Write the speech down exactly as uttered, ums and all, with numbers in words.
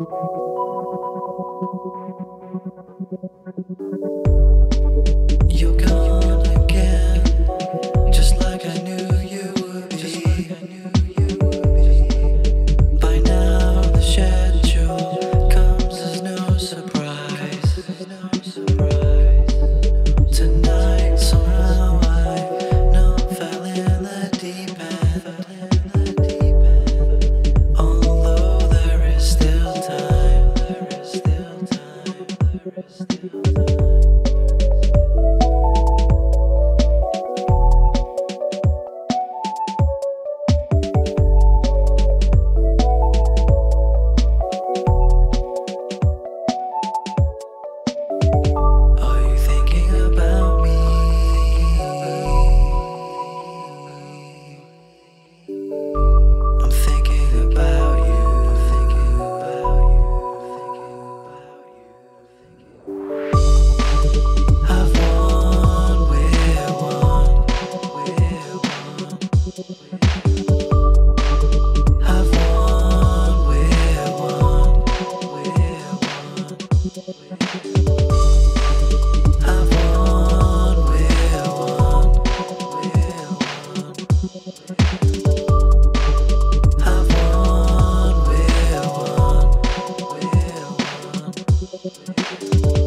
You're gone again, just like I knew you would be. By now the schedule comes as no surprise. Tonight somehow I know fell in the deep end. Although there is still time, there is still time, there is still time. Are you thinking about me? I'm thinking about you, thinking about you, thinking about you, thinking. I've won, we're one, we're one. I've won, we're one, we're one. I've won, we're one, we're one. I've won, we're one, we're one.